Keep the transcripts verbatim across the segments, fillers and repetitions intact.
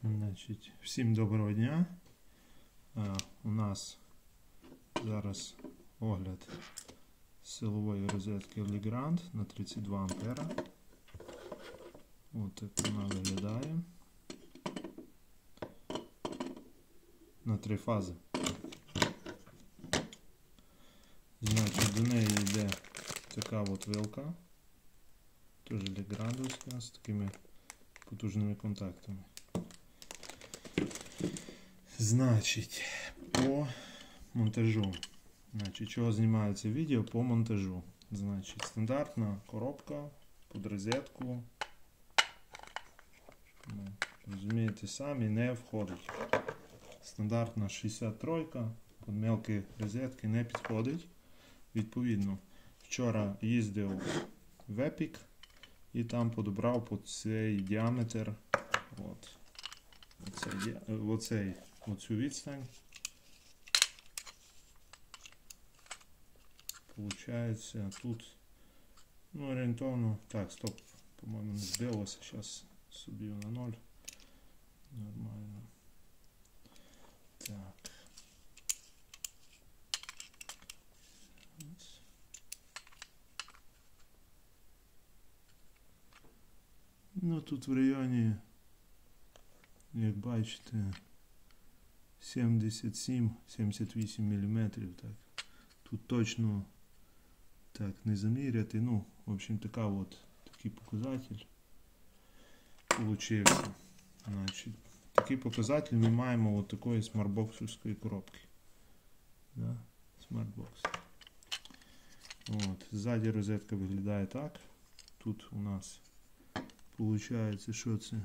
Значить, всім доброго дня. А, у нас зараз огляд силової розетки Legrand на тридцять два ампера. Ось так вона виглядає. На три фази. Значить, до неї йде така от вилка. Теж Legrandовська з такими потужними контактами. Значить, по монтажу. Значить, чого знімається відео по монтажу. Значить, стандартна коробка під розетку. Розумієте самі, не входить. Стандартна шістдесят три під мелкі розетки не підходить. Відповідно, вчора їздив в Epic і там подобрав під цей діаметр. От. Оцей, оцей, оцю відстань. Получається тут, ну, орієнтовно, так, стоп, по-моєму, не збилося, зараз собі на ноль. Нормально. Так. Ну, тут в районі, як бачите, сімдесят сім - сімдесят вісім міліметрів, так. Тут точно так не заміряти. Ну, в общем, така от, такий показатель получився. Значить, такий показатель ми маємо от такої смартбоксовської коробки. Да? Смартбокс. От, ззаді розетка виглядає так. Тут у нас получається, що це?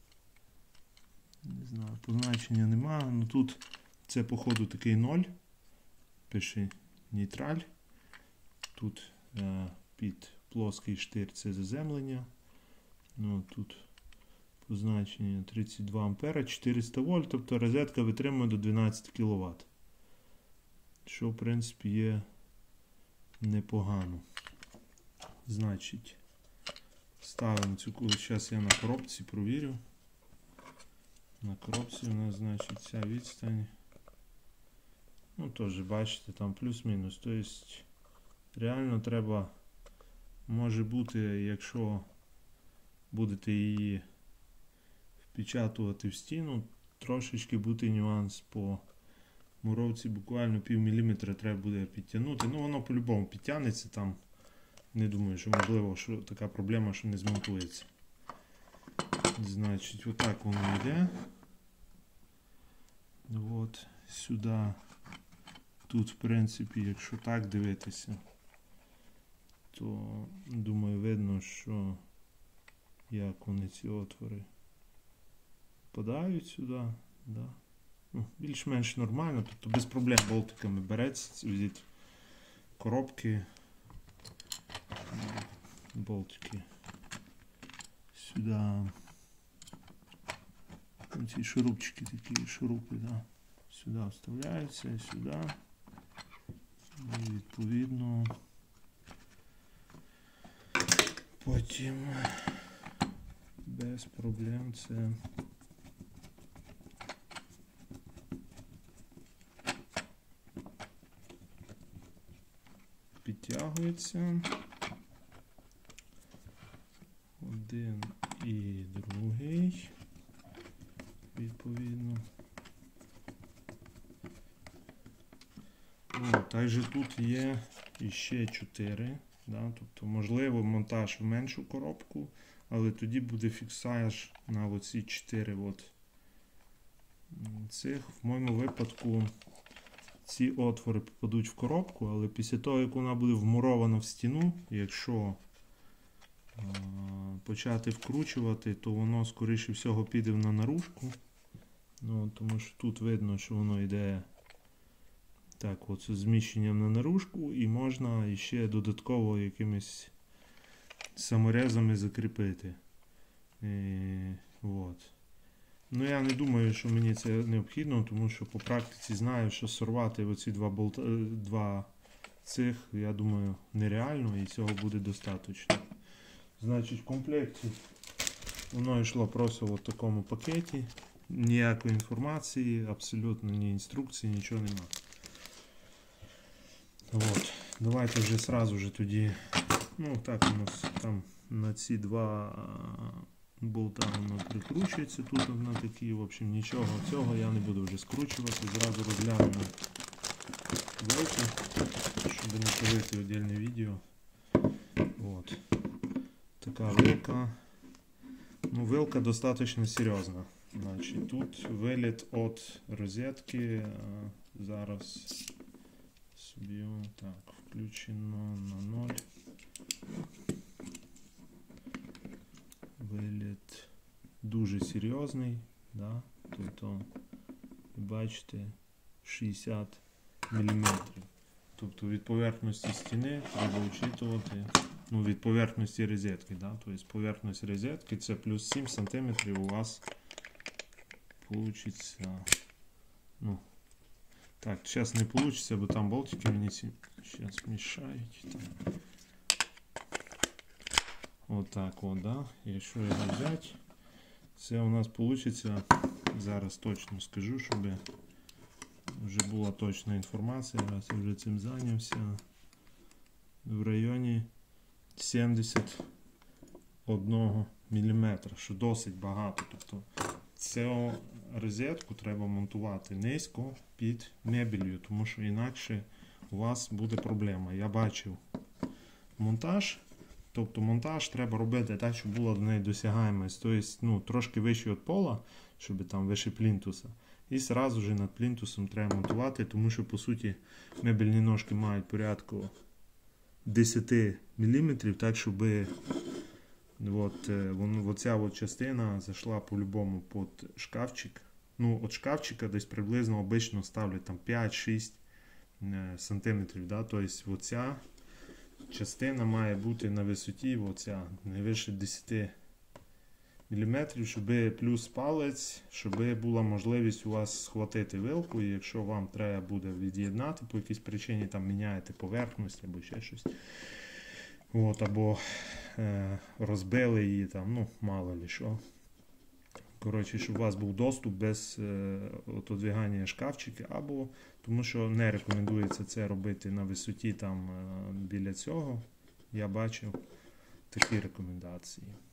Не знаю, позначення немає, ну тут це походу такий ноль, пише нейтраль, тут е, під плоский штир це заземлення, ну тут позначення тридцять два ампера, чотириста вольт, тобто розетка витримує до дванадцяти кіловат, що в принципі є непогано. Значить, ставимо цю, зараз я на коробці провірю. На коробці у нас, значить, ця відстань, ну, теж, бачите, там плюс-мінус, тобто, реально треба, може бути, якщо будете її впечатувати в стіну, трошечки буде нюанс по муровці, буквально пів міліметра треба буде підтягнути, ну, воно по-любому підтягнеться там, не думаю, що можливо, що така проблема, що не змонтується. Значить, отак воно йде. От сюди. Тут, в принципі, якщо так дивитися, то, думаю, видно, що як вони ці отвори впадають сюди. Да. Ну, більш-менш нормально, тобто без проблем болтиками береться від коробки. Болтики сюди. Ці шурупчики такі, шурупи, да, сюди вставляються і сюди. І відповідно потім без проблем це підтягується. Один і другий. Відповідно. О, також тут є ще чотири. Да? Тобто, можливо, монтаж в меншу коробку, але тоді буде фіксаж на оці чотири от цих. В моєму випадку ці отвори попадуть в коробку, але після того, як вона буде вмурована в стіну, якщо а, почати вкручувати, то воно, скоріше всього, піде на наружку. Ну, тому що тут видно, що воно йде так, от, з зміщенням на наружку, і можна ще додатково якимись саморезами закріпити. І, от. Ну, я не думаю, що мені це необхідно, тому що по практиці знаю, що сорвати оці два болта, два цих, я думаю, нереально, і цього буде достатньо. Значить, в комплекті воно йшло просто в такому пакеті. ніякої інформації, абсолютно ні інструкції, нічого нема. От. Давайте вже сразу же тоді, ну так у нас там на ці два болта воно прикручується, тут на такі, в общем, нічого цього я не буду вже скручувати, зразу розглянемо вилки, щоб не творити віддільне відео. От. Така вилка. Ну, вилка достатньо серйозна. Значить, тут виліт від розетки, зараз собі так, включено на ноль. Виліт дуже серйозний, да? Тобто, бачите, шістдесят міліметрів. Тобто від поверхності стіни треба учитувати, ну, від поверхності розетки, да? Тобто поверхність розетки це плюс сім сантиметрів у вас получиться. Ну, так, зараз не вийде, бо там болтики мені зараз мішають. Отак от, да? Якщо його взяти, це у нас вийде, зараз точно скажу, щоб вже була точна інформація, раз я вже цим зайнявся, в районі сімдесят один міліметр, що досить багато. Тобто цю розетку треба монтувати низько під мебелью, тому що інакше у вас буде проблема. Я бачив монтаж, тобто монтаж треба робити так, щоб була до неї досягаємість, тобто, ну, трошки вище від пола, щоб там вище плінтуса. І одразу ж над плінтусом треба монтувати, тому що, по суті, мебельні ножки мають порядку десять міліметрів, так, щоб от, оця от частина зайшла по-любому під шкафчик. Ну, від шкафчика десь приблизно обично ставлять там п'ять-шість сантиметрів. Да? Тобто оця частина має бути на висоті, оця, не вище десять міліметрів, щоб плюс палець, щоб була можливість у вас схватити вилку, і якщо вам треба буде від'єднати, по якійсь причині там міняєте поверхність або ще щось, от, або е, розбили її, там, ну, мало ли що. Коротше, щоб у вас був доступ без е, отодвигання шкафчика, або, тому що не рекомендується це робити на висоті там е, біля цього. Я бачив такі рекомендації.